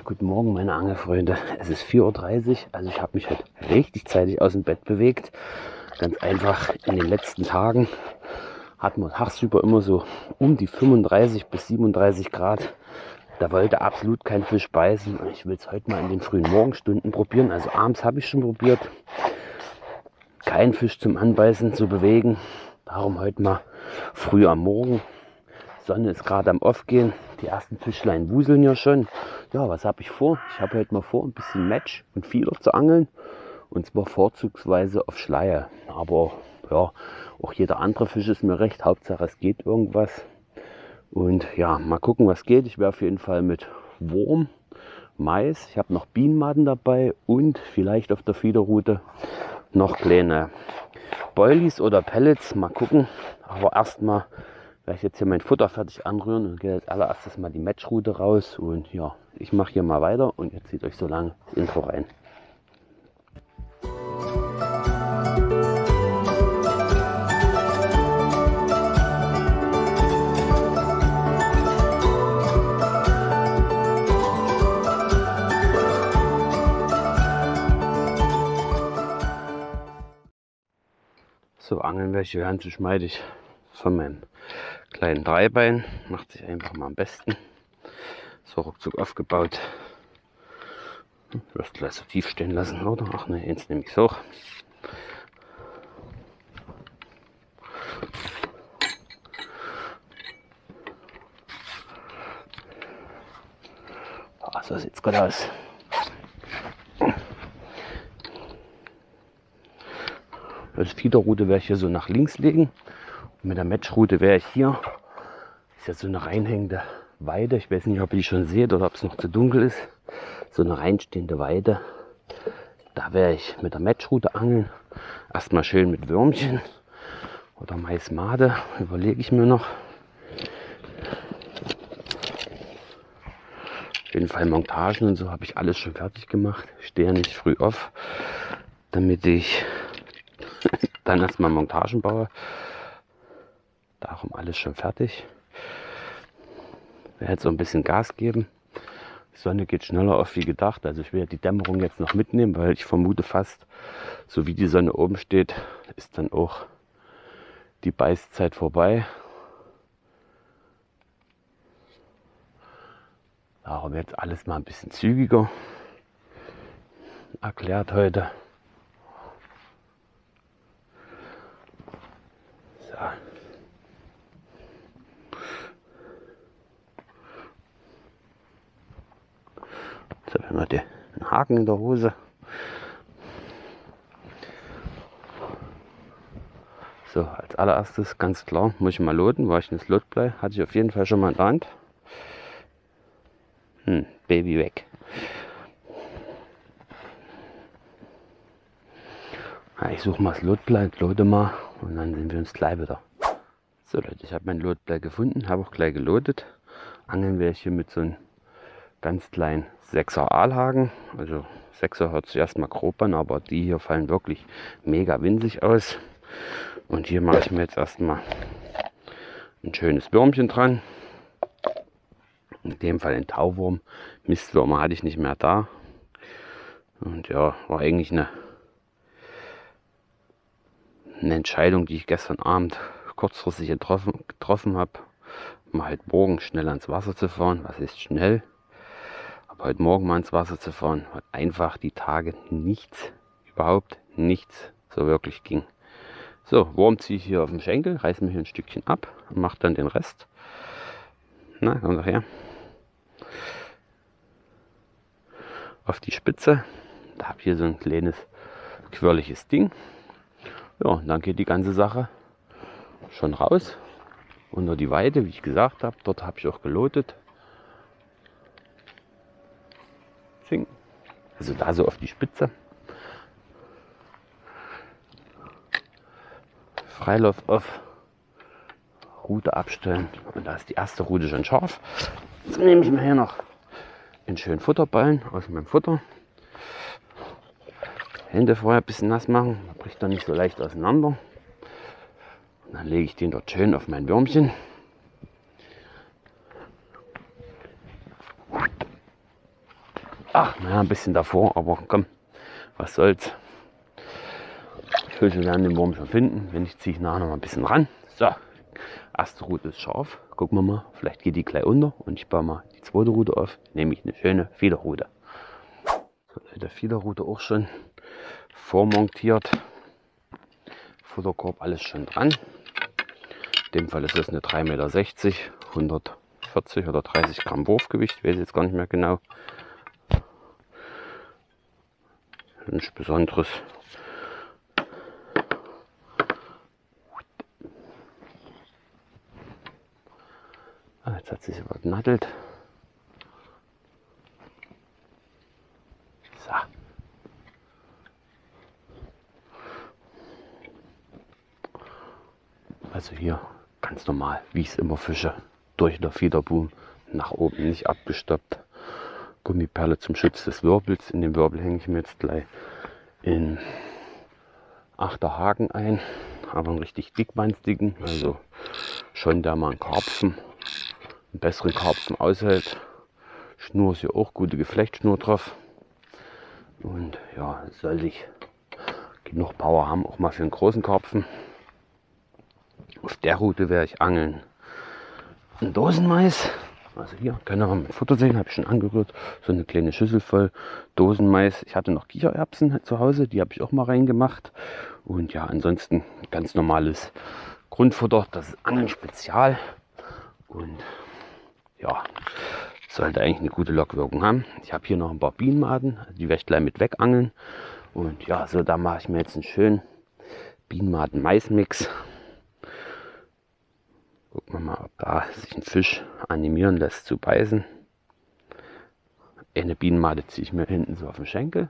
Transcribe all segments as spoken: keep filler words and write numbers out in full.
Guten Morgen, meine Angelfreunde. Es ist vier Uhr dreißig, also ich habe mich halt richtig zeitig aus dem Bett bewegt. Ganz einfach, in den letzten Tagen hatten wir tagsüber immer so um die fünfunddreißig bis siebenunddreißig Grad. Da wollte absolut kein Fisch beißen. Und ich will es heute mal in den frühen Morgenstunden probieren. Also abends habe ich schon probiert, keinen Fisch zum Anbeißen zu bewegen. Darum heute mal früh am Morgen. Die Sonne ist gerade am Aufgehen. Die ersten Fischlein wuseln ja schon. Ja, was habe ich vor? Ich habe heute mal vor, ein bisschen Match und Fieder zu angeln. Und zwar vorzugsweise auf Schleie. Aber ja, auch jeder andere Fisch ist mir recht. Hauptsache es geht irgendwas. Und ja, mal gucken, was geht. Ich wäre auf jeden Fall mit Wurm, Mais. Ich habe noch Bienenmaden dabei und vielleicht auf der Fiederroute noch kleine Boilies oder Pellets. Mal gucken. Aber erstmal werde ich jetzt hier mein Futter fertig anrühren und gehe als allererstes mal die Matchroute raus. Und ja, ich mache hier mal weiter und ihr zieht euch so lange das Intro rein. So, angeln welche werden zu schmeidig von meinem kleinen Dreibein. Macht sich einfach mal am besten. So ruckzuck aufgebaut. Wirst gleich so tief stehen lassen, oder? Ach ne, jetzt nehme ich es hoch. Ah, so sieht es gut aus. Als Fiederroute werde ich hier so nach links legen. Und mit der Matchroute wäre ich hier. Ist ja so eine reinhängende Weide. Ich weiß nicht, ob ihr die schon seht oder ob es noch zu dunkel ist. So eine reinstehende Weide. Da werde ich mit der Matchroute angeln. Erstmal schön mit Würmchen oder Maismade. Überlege ich mir noch. Auf jeden Fall Montagen und so habe ich alles schon fertig gemacht. Ich stehe ja nicht früh auf, damit ich dann erstmal Montagen baue. Darum alles schon fertig. Ich werde jetzt so ein bisschen Gas geben. Die Sonne geht schneller auf wie gedacht. Also ich werde die Dämmerung jetzt noch mitnehmen, weil ich vermute fast, so wie die Sonne oben steht, ist dann auch die Beißzeit vorbei. Darum jetzt alles mal ein bisschen zügiger erklärt heute. So. So, wir haben wir den Haken in der Hose. So, als allererstes ganz klar, muss ich mal loten. War ich ins Lotblei? Hatte ich auf jeden Fall schon mal in der Hand. Hm, Baby weg. Ja, ich suche mal das Lotblei, lote mal und dann sehen wir uns gleich wieder. So Leute, ich habe mein Lotblei gefunden, habe auch gleich gelotet. Angeln werde ich hier mit so einem ganz kleinen sechser Aalhaken. Also sechser hört sich erstmal grob an, aber die hier fallen wirklich mega winzig aus. Und hier mache ich mir jetzt erstmal ein schönes Würmchen dran. In dem Fall ein Tauwurm. Mistwürmer hatte ich nicht mehr da. Und ja, war eigentlich eine, eine Entscheidung, die ich gestern Abend kurzfristig getroffen, getroffen habe. Mal heute Morgen schnell ans Wasser zu fahren. Was ist schnell? Aber heute Morgen mal ins Wasser zu fahren, hat einfach die Tage nichts, überhaupt nichts so wirklich ging. So, Wurm ziehe ich hier auf den Schenkel, reiße mir hier ein Stückchen ab und mache dann den Rest. Na, komm doch her. Auf die Spitze. Da habe ich hier so ein kleines quirliges Ding. Ja, und dann geht die ganze Sache schon raus unter die Weide, wie ich gesagt habe. Dort habe ich auch gelotet. Also da so auf die Spitze. Freilauf auf. Rute abstellen. Und da ist die erste Rute schon scharf. Jetzt nehme ich mir hier noch einen schönen Futterballen aus meinem Futter. Hände vorher ein bisschen nass machen. Da bricht er nicht so leicht auseinander. Und dann lege ich den dort schön auf mein Würmchen. Ach, naja, ein bisschen davor, aber komm, was soll's. Die Fische werden den Wurm schon finden. Wenn nicht, ziehe ich nachher noch mal ein bisschen ran. So, erste Rute ist scharf. Gucken wir mal, vielleicht geht die gleich unter und ich baue mal die zweite Rute auf. Nämlich eine schöne Fiederrute. So, der Fiederrute auch schon vormontiert. Futterkorb alles schon dran. In dem Fall ist es eine drei Meter sechzig, hundertvierzig oder dreißig Gramm Wurfgewicht, weiß jetzt gar nicht mehr genau. Nichts Besonderes. Ah, jetzt hat sich aber genattelt. So. Also hier ganz normal, wie ich es immer fische, durch der Fiederboom nach oben, nicht abgestoppt. Gummiperle zum Schutz des Wirbels. In den Wirbel hänge ich mir jetzt gleich in achter Haken ein, aber einen richtig dickwanstigen, also schon der mal einen Karpfen, einen besseren Karpfen aushält. Schnur ist hier auch gute Geflechtschnur drauf und ja, sollte ich genug Power haben, auch mal für einen großen Karpfen. Auf der Route werde ich angeln ein Dosenmais. Also hier können wir mit Futter sehen, habe ich schon angerührt. So eine kleine Schüssel voll Dosenmais. Ich hatte noch Kichererbsen zu Hause, die habe ich auch mal reingemacht. Und ja, ansonsten ganz normales Grundfutter. Das ist Angeln Spezial. Und ja, sollte eigentlich eine gute Lockwirkung haben. Ich habe hier noch ein paar Bienenmaden, die werde ich gleich mit wegangeln. Und ja, so da mache ich mir jetzt einen schönen Bienenmaden-Mais-Mix. Gucken wir mal, ob da sich ein Fisch animieren lässt zu beißen. Eine Bienenmade ziehe ich mir hinten so auf den Schenkel.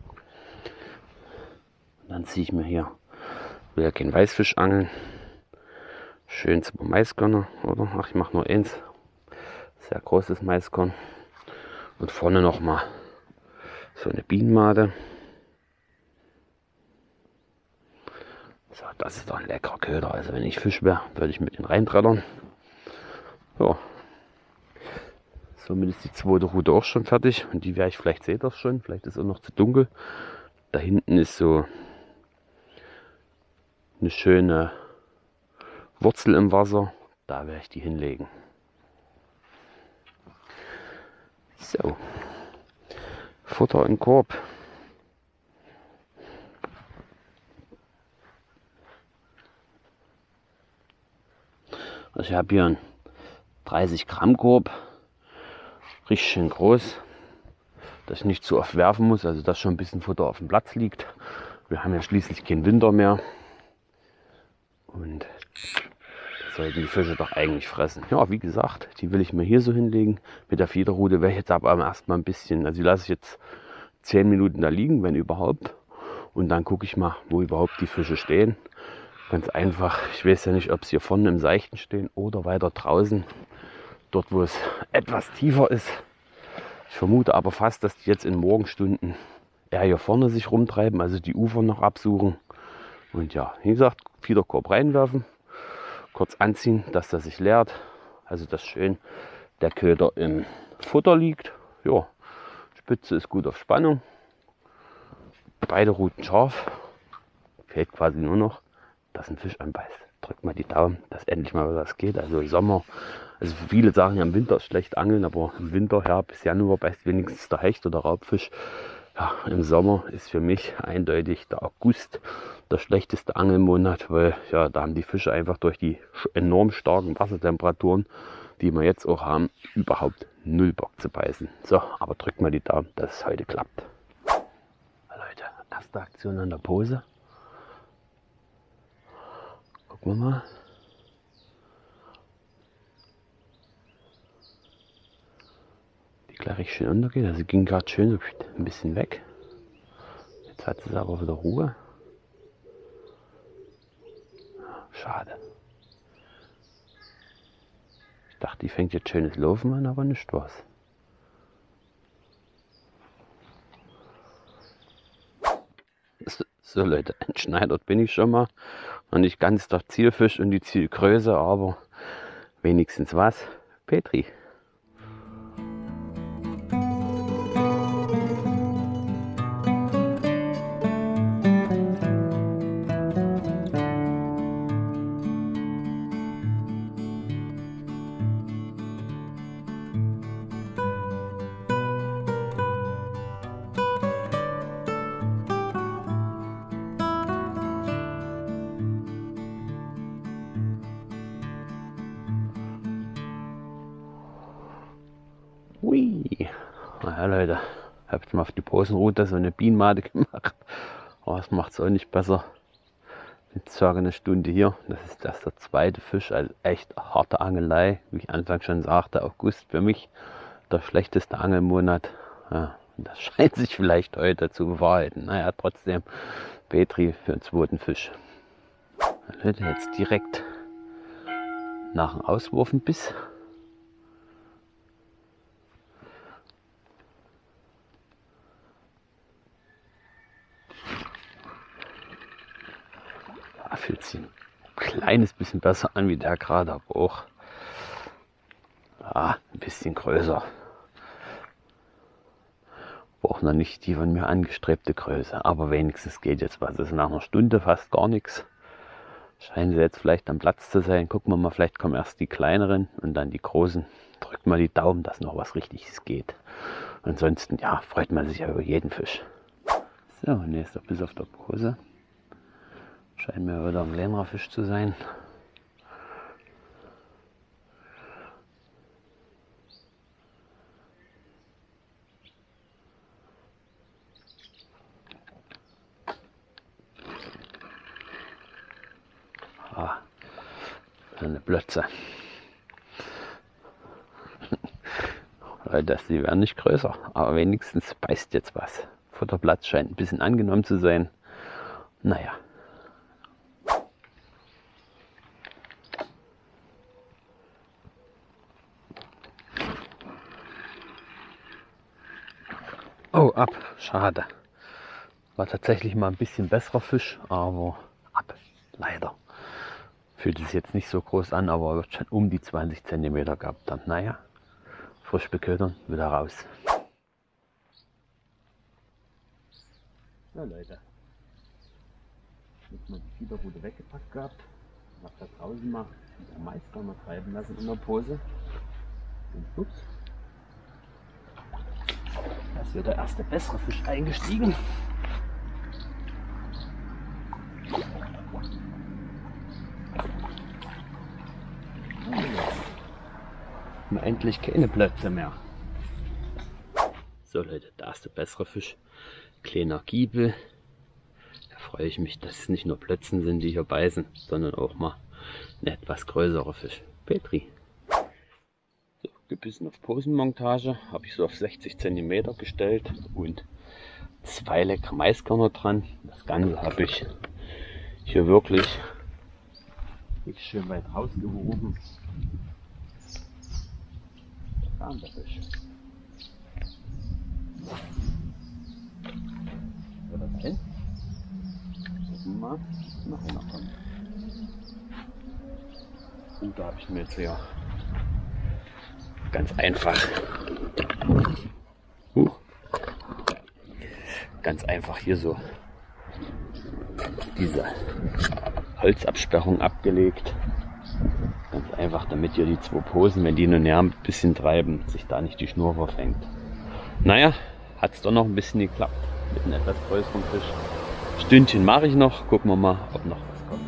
Und dann ziehe ich mir hier, will ja keinen Weißfisch angeln, schön zwei Maiskörner, oder? Ach, ich mache nur eins. Sehr großes Maiskorn. Und vorne noch mal so eine Bienenmade. So, das ist doch ein leckerer Köder. Also wenn ich Fisch wäre, würde ich mit den reintreddern. So. Somit ist die zweite Route auch schon fertig. Und die werde ich, vielleicht seht ihr das schon, vielleicht ist es auch noch zu dunkel. Da hinten ist so eine schöne Wurzel im Wasser. Da werde ich die hinlegen. So. Futter im Korb. Also ich habe hier einen dreißig Gramm Korb, richtig schön groß, dass ich nicht zu oft werfen muss, also dass schon ein bisschen Futter auf dem Platz liegt. Wir haben ja schließlich keinen Winter mehr und sollten die Fische doch eigentlich fressen. Ja, wie gesagt, die will ich mir hier so hinlegen. Mit der Fiederrute werde ich jetzt aber erstmal ein bisschen, also die lasse ich jetzt zehn Minuten da liegen, wenn überhaupt. Und dann gucke ich mal, wo überhaupt die Fische stehen. Ganz einfach, ich weiß ja nicht, ob sie hier vorne im Seichten stehen oder weiter draußen, dort wo es etwas tiefer ist. Ich vermute aber fast, dass die jetzt in Morgenstunden eher hier vorne sich rumtreiben, also die Ufer noch absuchen. Und ja, wie gesagt, Fiederkorb reinwerfen, kurz anziehen, dass das sich leert. Also dass schön der Köder im Futter liegt. Ja, Spitze ist gut auf Spannung. Beide Routen scharf. Fehlt quasi nur noch, dass ein Fisch anbeißt. Drückt mal die Daumen, dass endlich mal was geht. Also im Sommer, also viele sagen ja im Winter ist schlecht angeln, aber im Winter, ja, bis Januar beißt wenigstens der Hecht oder Raubfisch. Ja, im Sommer ist für mich eindeutig der August der schlechteste Angelmonat, weil ja, da haben die Fische einfach durch die enorm starken Wassertemperaturen, die wir jetzt auch haben, überhaupt null Bock zu beißen. So, aber drückt mal die Daumen, dass es heute klappt. Leute, erste Aktion an der Pose. Gucken wir mal. Die gleich richtig schön untergeht. Also sie ging gerade schön so ein bisschen weg. Jetzt hat sie aber wieder Ruhe. Schade. Ich dachte, die fängt jetzt schönes Laufen an, aber nicht was. So Leute, entschneidert bin ich schon mal. Noch nicht ganz der Zielfisch und die Zielgröße, aber wenigstens was. Petri. Hui. Naja Leute, ich habe jetzt mal auf die Posenroute so eine Bienenmade gemacht. Aber es macht es auch nicht besser. Jetzt circa eine Stunde hier. Das ist das der zweite Fisch, also echt harte Angelei. Wie ich anfangs schon sagte, August für mich der schlechteste Angelmonat. Ja, das scheint sich vielleicht heute zu bewahrheiten. Naja, trotzdem Petri für den zweiten Fisch. Leute, jetzt direkt nach dem Auswurf ein Biss. Da fühlt sich ein kleines bisschen besser an wie der gerade, aber auch ja, ein bisschen größer. Auch noch nicht die von mir angestrebte Größe, aber wenigstens geht jetzt was. Das ist nach einer Stunde fast gar nichts. Scheinen sie jetzt vielleicht am Platz zu sein. Gucken wir mal, vielleicht kommen erst die kleineren und dann die großen. Drückt mal die Daumen, dass noch was Richtiges geht. Ansonsten, ja, freut man sich ja über jeden Fisch. So, nächster Biss auf der Pose. Scheint mir wieder ein kleinerer Fisch zu sein. Ah, eine Plötze. Leute, die werden nicht größer, aber wenigstens beißt jetzt was. Futterplatz scheint ein bisschen angenommen zu sein. Naja. Oh, ab. Schade. War tatsächlich mal ein bisschen besserer Fisch, aber ab. Leider. Fühlt es jetzt nicht so groß an, aber wird schon um die zwanzig Zentimeter gehabt dann. Naja, frisch beködern, wieder raus. Ja Leute, jetzt mal die Fiederrute weggepackt gehabt. Hab da draußen mal den Meister mal treiben lassen in der Pose. Und ups. Da ist wieder der erste bessere Fisch eingestiegen. Und endlich keine Plätze mehr. So Leute, der erste bessere Fisch. Kleiner Giebel. Da freue ich mich, dass es nicht nur Plötzen sind, die hier beißen, sondern auch mal ein etwas größerer Fisch. Petri. So, gebissen auf Posenmontage, habe ich so auf sechzig Zentimeter gestellt und zwei leckere Maiskörner dran. Das Ganze habe ich hier wirklich nicht schön weit rausgehoben. Da kam der Fisch. So, das hin. Gucken wir mal, noch einer kommt. Und da habe ich mir jetzt hier ganz einfach uh, ganz einfach hier so diese Holzabsperrung abgelegt. Ganz einfach, damit ihr die zwei Posen, wenn die nun näher ein bisschen treiben, sich da nicht die Schnur verfängt. Naja, hat es doch noch ein bisschen geklappt mit einem etwas größeren Fisch. Stündchen mache ich noch, gucken wir mal, ob noch was kommt.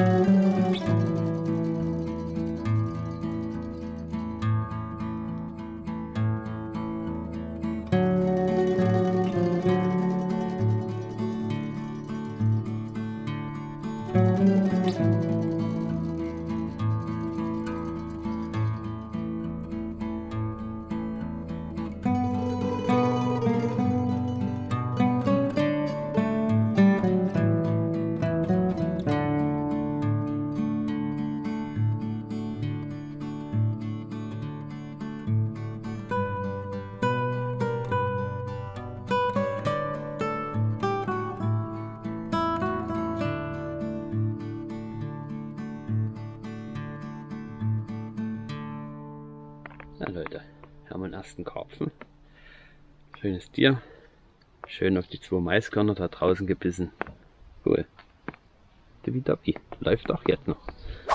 Na Leute, hier haben wir den ersten Karpfen. Schönes Tier. Schön auf die zwei Maiskörner da draußen gebissen. Cool. Tippitoppi. Läuft auch jetzt noch.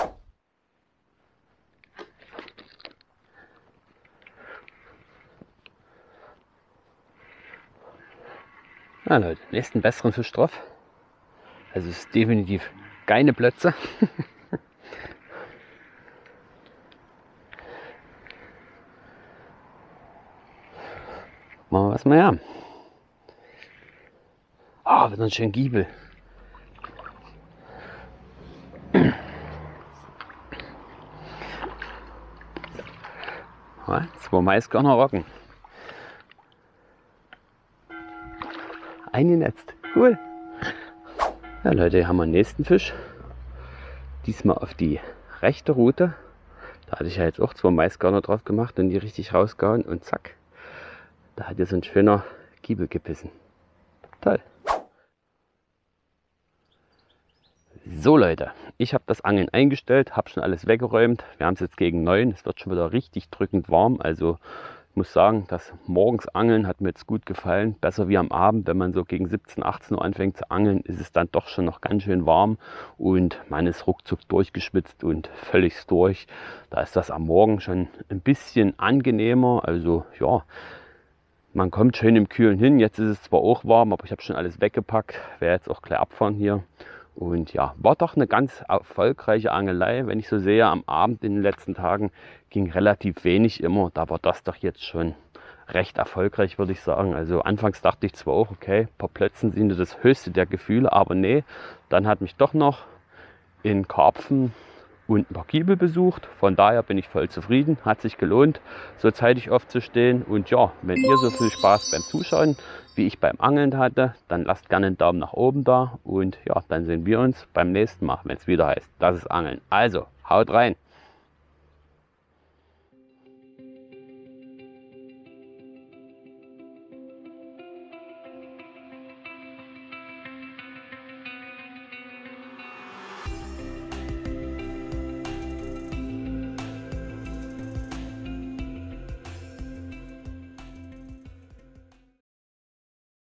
Na Leute, nächsten besseren Fisch drauf. Also es ist definitiv keine Plötze. Machen wir was mehr haben. Ah, wieder ein schöner Giebel. Ja, zwei Maiskörner rocken. Eingenetzt. Cool. Ja Leute, hier haben wir den nächsten Fisch. Diesmal auf die rechte Route. Da hatte ich ja jetzt auch zwei Maiskörner drauf gemacht und die richtig rausgehauen und zack. Da hat jetzt ein schöner Giebel gebissen. Toll. So Leute, ich habe das Angeln eingestellt, habe schon alles weggeräumt. Wir haben es jetzt gegen neun. Es wird schon wieder richtig drückend warm. Also ich muss sagen, das morgens Angeln hat mir jetzt gut gefallen. Besser wie am Abend, wenn man so gegen siebzehn, achtzehn Uhr anfängt zu angeln, ist es dann doch schon noch ganz schön warm. Und man ist ruckzuck durchgeschwitzt und völlig durch. Da ist das am Morgen schon ein bisschen angenehmer. Also ja. Man kommt schön im Kühlen hin. Jetzt ist es zwar auch warm, aber ich habe schon alles weggepackt. Werde jetzt auch gleich abfahren hier. Und ja, war doch eine ganz erfolgreiche Angelei. Wenn ich so sehe, am Abend in den letzten Tagen ging relativ wenig immer. Da war das doch jetzt schon recht erfolgreich, würde ich sagen. Also anfangs dachte ich zwar auch, okay, ein paar Plötzen sind das höchste der Gefühle, aber nee. Dann hat mich doch noch in Karpfen und ein paar Giebel besucht. Von daher bin ich voll zufrieden. Hat sich gelohnt, so zeitig aufzustehen. Und ja, wenn ihr so viel Spaß beim Zuschauen wie ich beim Angeln hatte, dann lasst gerne einen Daumen nach oben da. Und ja, dann sehen wir uns beim nächsten Mal, wenn es wieder heißt, das ist Angeln. Also, haut rein!